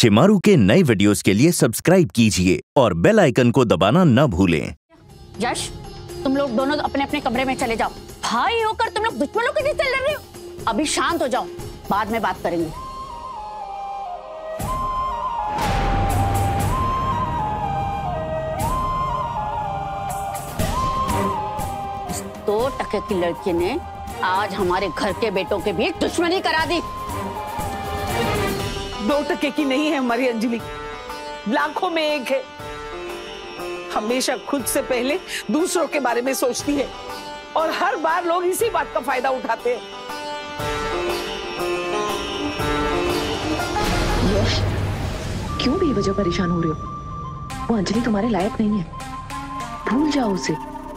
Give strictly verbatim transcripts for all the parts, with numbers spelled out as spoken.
शेमारू के नए वीडियोस के लिए सब्सक्राइब कीजिए और बेल आइकन को दबाना न भूलें। यश, तुम लोग दोनों अपने अपने कमरे में चले जाओ। भाई होकर तुम लोग दुश्मनों के जैसे लड़ रहे हो। अभी शांत हो जाओ, बाद में बात करेंगे। इस दो टके की लड़की ने आज हमारे घर के बेटों के बीच दुश्मनी करा दी। दो टके की नहीं है हमारी अंजलि, लाखों में एक है। हमेशा खुद से पहले दूसरों के बारे में सोचती है और हर बार लोग इसी बात का फायदा उठाते हैं। यश, क्यों बेवजह परेशान हो रहे हो? वो अंजलि तुम्हारे लायक नहीं है, भूल जाओ उसे।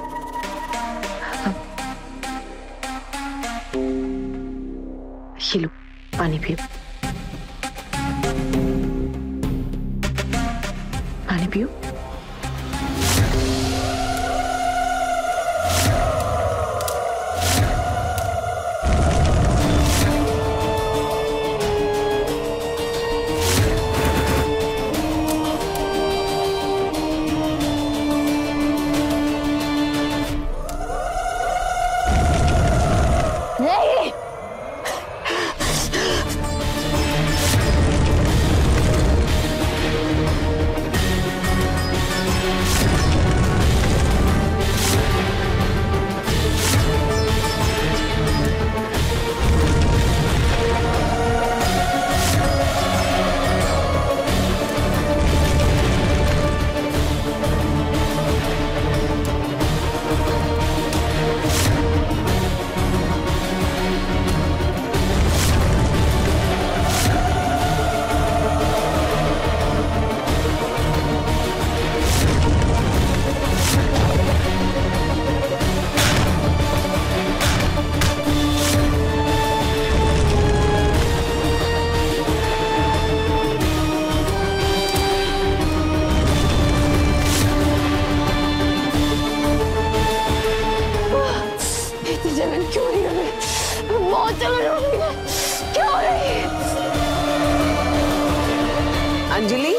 ये लो, पानी पियो। पानी पियो। अंजलि,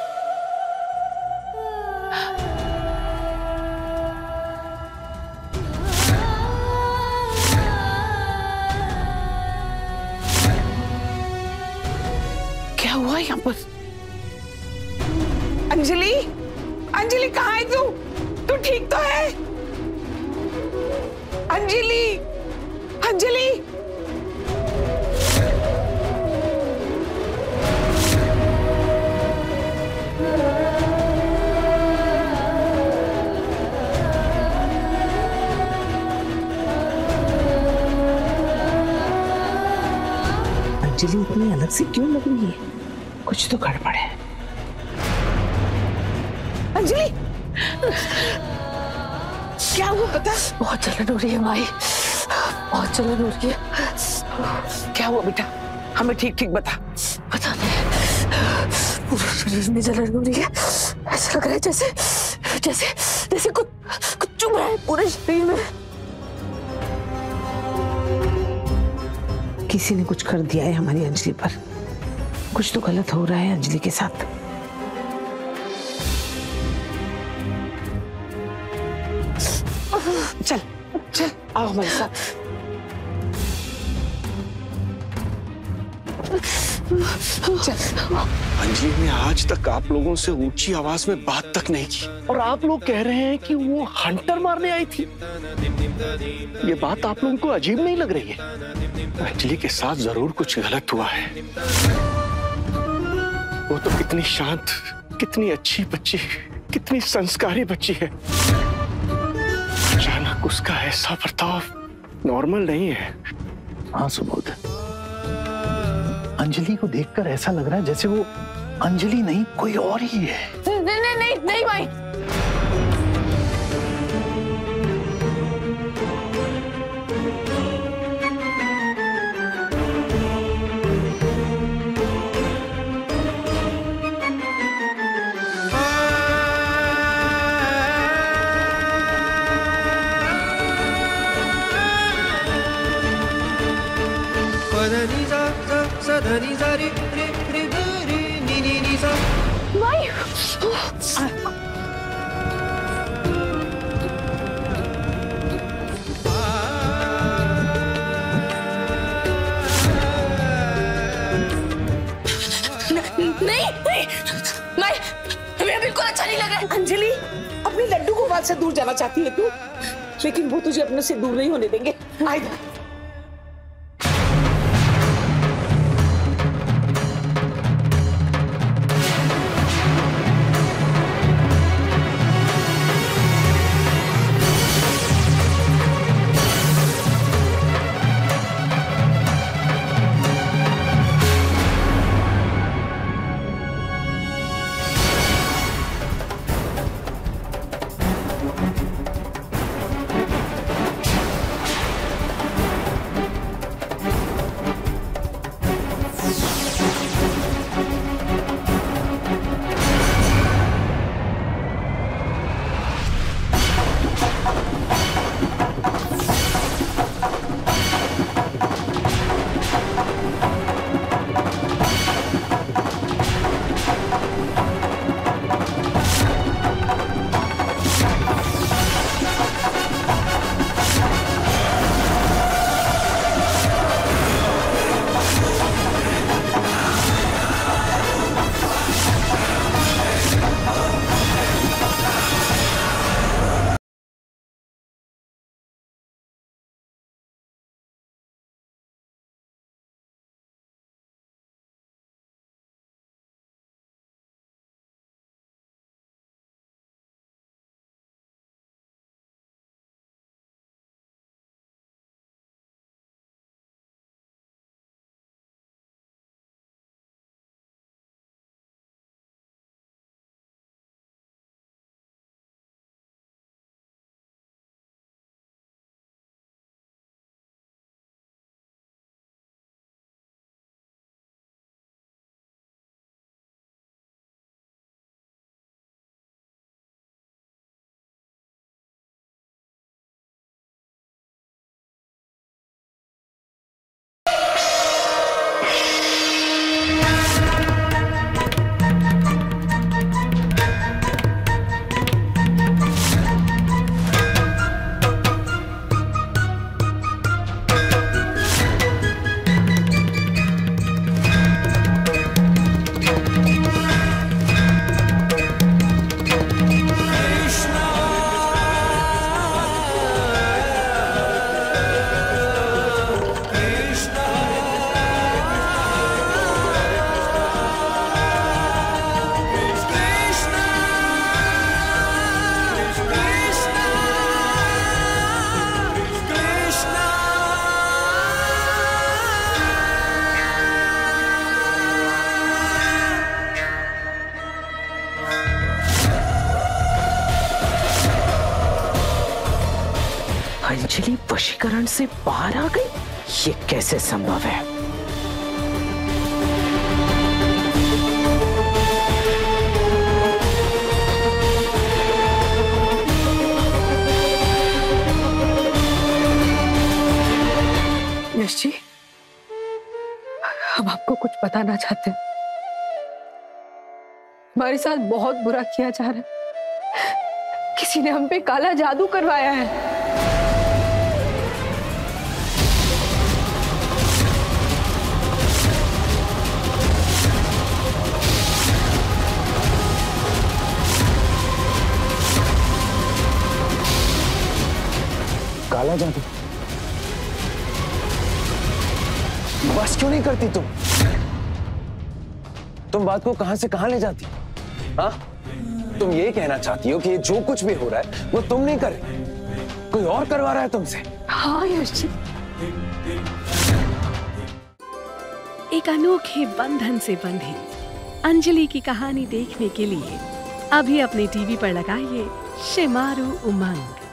क्या हुआ यहाँ पर? अंजलि, अंजलि कहाँ है तू? तू ठीक तो है? अंजलि, अंजलि, अंजलि इतनी अलग से क्यों लग रही है? कुछ तो गड़बड़ है। अंजलि, क्या हुआ बता? बहुत जलन हो रही है माई, बहुत जलन हो रही है। क्या हुआ बेटा? हमें ठीक ठीक बता। पता नहीं, पूरे शरीर में जलन हो रही है। ऐसा लग रहा है जैसे जैसे जैसे कुछ कुछ चुभ रहा है पूरे शरीर में। किसी ने कुछ कर दिया है हमारी अंजलि पर। कुछ तो गलत हो रहा है अंजलि के साथ। चल चल, आओ हमारे साथ। चल। अंजलि ने आज तक आप लोगों से ऊंची आवाज में बात तक नहीं की और आप लोग कह रहे हैं कि वो हंटर मारने आई थी। ये बात आप लोगों को अजीब नहीं लग रही है? अंजलि के साथ जरूर कुछ गलत हुआ है। वो तो कितनी शांत, कितनी अच्छी बच्ची, कितनी संस्कारी बच्ची है। अचानक उसका ऐसा बर्ताव नॉर्मल नहीं है। हाँ सुबोध, अंजलि को देखकर ऐसा लग रहा है जैसे वो अंजलि नहीं कोई और ही है। नहीं नहीं नहीं नहीं भाई, सा सा सा धा नी सा रे रे रे गा रे नी नी नी नहीं नहीं, मैं हमें बिल्कुल अच्छा नहीं लग रहा है। अंजलि, अपनी लड्डू को बात से दूर जाना चाहती है तू, लेकिन वो तुझे अपने से दूर नहीं होने देंगे। आए अंजलि वशीकरण से बाहर आ गई, ये कैसे संभव है? यश जी, हम आपको कुछ बताना चाहते हैं। हमारे साथ बहुत बुरा किया जा रहा है। किसी ने हम पे काला जादू करवाया है। काला जादू? बस क्यों नहीं करती तुम? तुम बात को कहां से कहां ले जाती? हाँ? तुम ये कहना चाहती हो कि ये जो कुछ भी हो रहा है वो तुम नहीं कर रही, कोई और करवा रहा है तुमसे? हाँ यश जी। एक अनोखे बंधन से बंधी अंजलि की कहानी देखने के लिए अभी अपने टीवी पर लगाइए शेमारू उमंग।